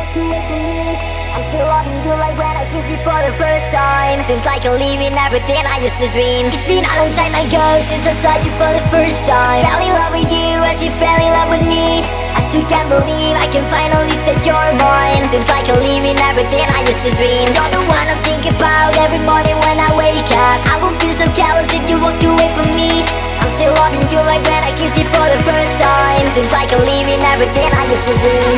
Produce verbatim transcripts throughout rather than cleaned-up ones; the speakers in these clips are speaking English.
walk away from me. I'm still loving you like when I kissed you for the first time. Seems like you're leaving everything I used to dream. It's been a long time ago since I saw you for the first time. Fell in love with you as you fell in love with me. I still can't believe I can finally say you're mine. Seems like you're leaving everything I used to dream. You're the one I think about every morning when I wake up. I won't feel so callous if you walk away from me. I'm still loving you like when I kissed you for the first time. Seems like you're leaving everything I used to dream.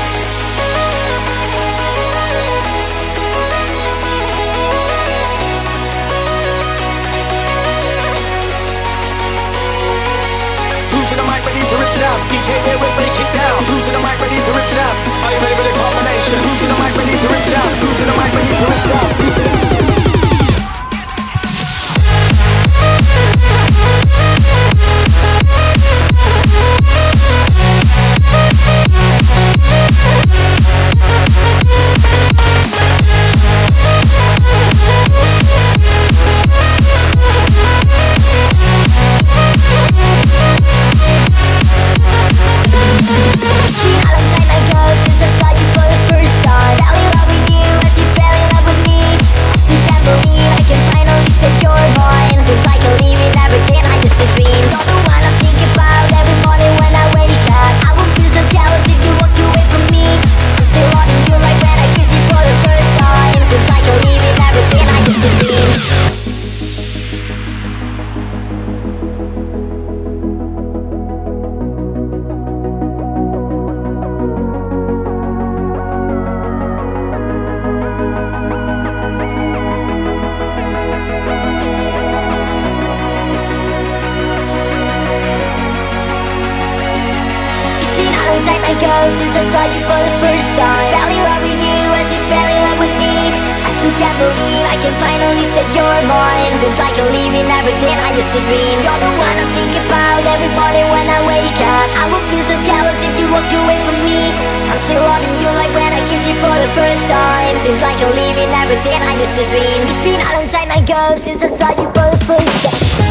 Ready to rip down, D J there with break it down. Who's in the mic ready to rip down? Are you ready for the combination? Who's in the mic ready to rip down? Who's in the mic ready to rip down? Time ago since I saw you for the first time. Fell in love with you as you fell in love with me. I still can't believe I can finally say you're mine. Seems like you're leaving everything I used to dream. You're the one I think about every morning when I wake up. I won't feel so callous if you walk away from me. I'm still loving you like when I kissed you for the first time. Seems like you're leaving everything I used to dream. It's been a long time ago since I saw you for the first time.